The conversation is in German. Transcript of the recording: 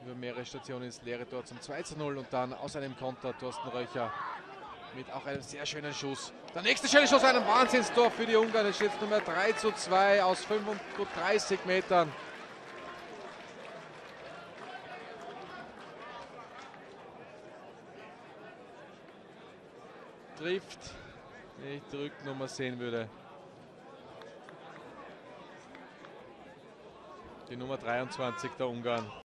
über mehrere Stationen ins leere Tor zum 2:0 und dann aus einem Konter Thorsten Röcher mit auch einem sehr schönen Schuss. Der nächste schöne Schuss, ein Wahnsinnstor für die Ungarn. Es steht Nummer 3:2 aus 35 Metern. Trifft, wenn ich die Rücknummer sehen würde. Die Nummer 23 der Ungarn.